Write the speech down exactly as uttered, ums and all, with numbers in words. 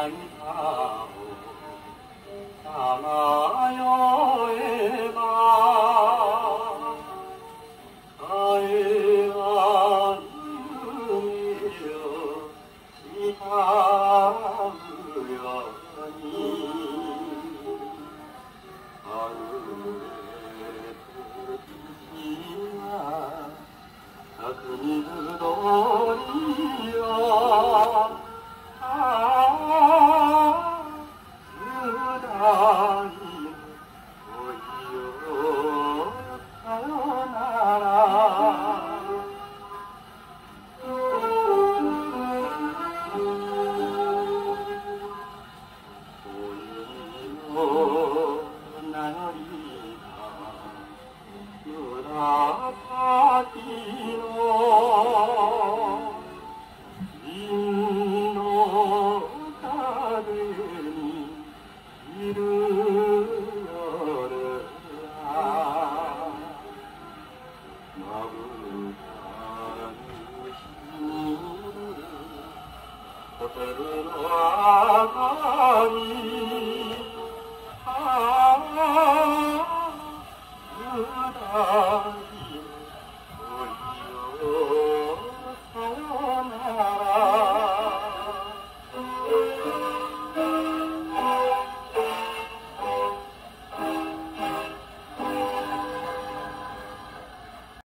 間をさまよえば帰らぬ海を慕うようにある時は咲く水鳥よああ雄大おいよさよなら恋の名乗りが紫の銀の壁にいる夜はまぶたにしホテルの明かりああ雄大